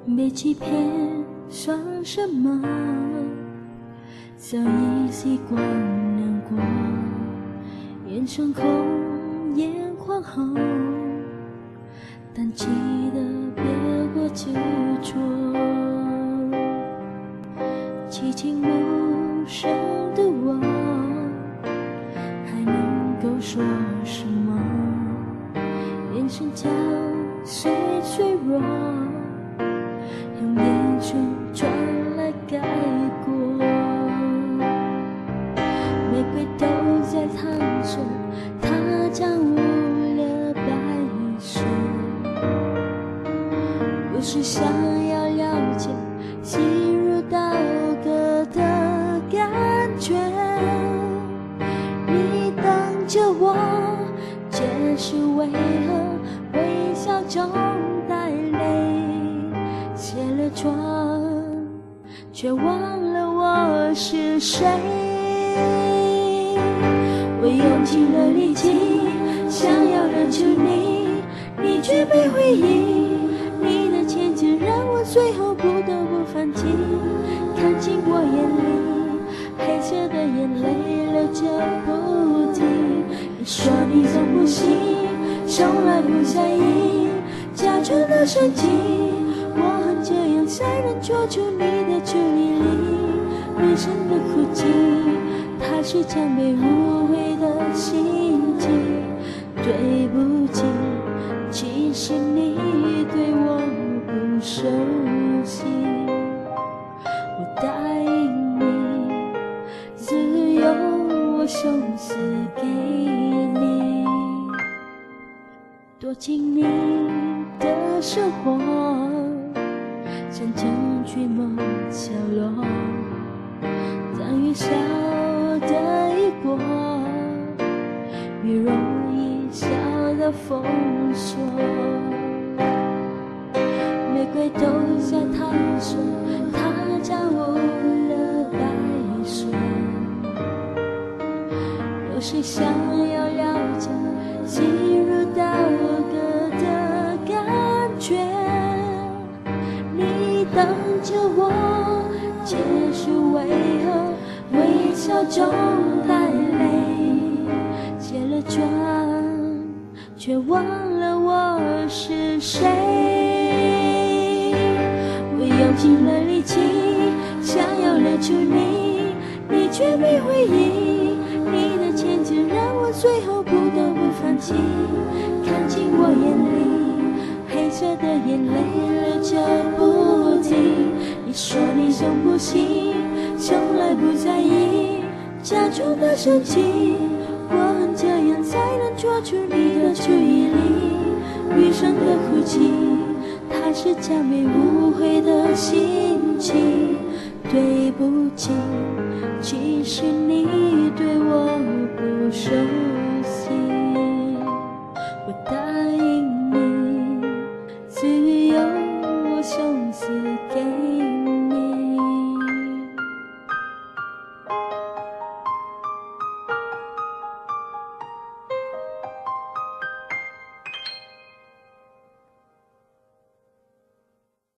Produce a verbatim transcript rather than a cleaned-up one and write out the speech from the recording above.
被欺骗算什么？早已习惯难过，眼睁空，眼眶红，但记得别过执着。寂静无声的我，还能够说什么？眼神交碎脆弱，用眼神转来盖过。玫瑰都在烫着，它将污了白色。不是想要了解心如刀割的感觉，你等着我解释为何微笑中带泪，卸了妆却忘了我是谁。我用尽了力气想要忍住你，你却没回应，你的坚持让我最后不得不放弃。看进我眼里黑色的眼泪流着不停，你说你总不行，从来不在意，假装的生气，我恨这样才能捉住你的注意力。女生的哭泣，它是将被误会的心情。对不起，其实你对我不熟悉。我答应你，自由我送死给你，躲进你的生活，像成群梦角落，当雨小的一过，雨容易小的封锁。玫瑰都在烫着，它将污了白色。有谁想要了解心如刀割的感觉？你等着我解释为何微笑中带泪，卸了妆却忘了我是谁。我用尽了力气想要留住你，你却没回应，你的坚持让我最后不得不放弃。看进我眼里黑色的眼泪流着不停，你说你总不行，从来不在意，假装的生气，我恨这样才能捉住你的注意力。女生的哭泣，它是将被误会的心情。对不起，其实你对我不熟